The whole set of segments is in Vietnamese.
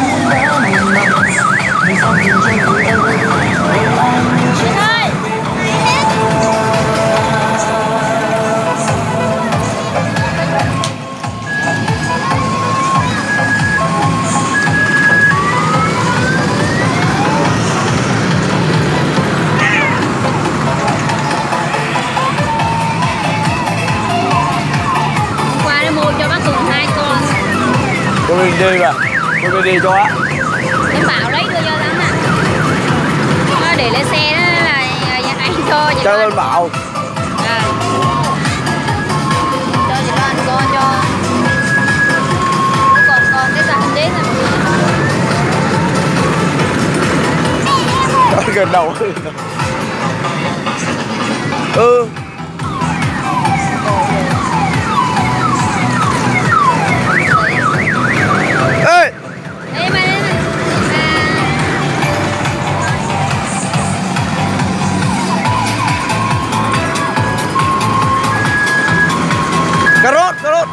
Cô đi mà, cô đi cho á. Em bảo lấy đưa cho lắm à. Nó để lên xe đó là anh cho chị lên bảo. À. Cho chị Loan con cho. Còn cái cả hình đến rồi. Gần đầu. Ừ. Ê! Ê mày lên này. Cà rốt. Rồi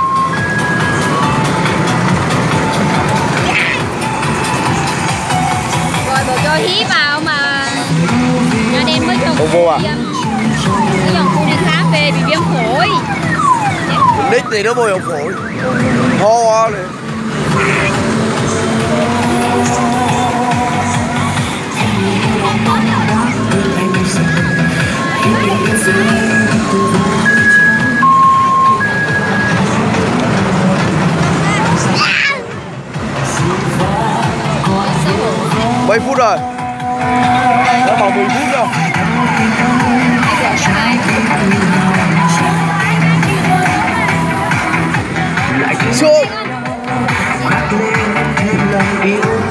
bộ cho hí vào mà nhà đem mới chồng vô à? Cái dòng cô đi khám về bị viêm phổi. Đích thì nó vô dòng phổi. Ho này. Mấy phút rồi. Đã bảo 10 phút rồi. Xuống.